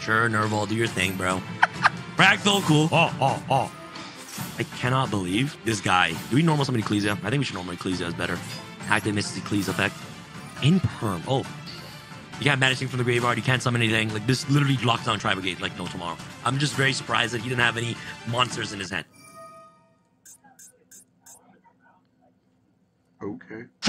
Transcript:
Sure, Nerval, do your thing, bro. Fractal, cool. Oh. I cannot believe this guy. Do we normal summon Ecclesia? I think we should normal Ecclesia is better. Active misses Ecclesia effect. In perm. Oh. You can't banish things from the graveyard. You can't summon anything. Like, this literally locks down Tri Brigade like no tomorrow. I'm just very surprised that he didn't have any monsters in his hand. Okay.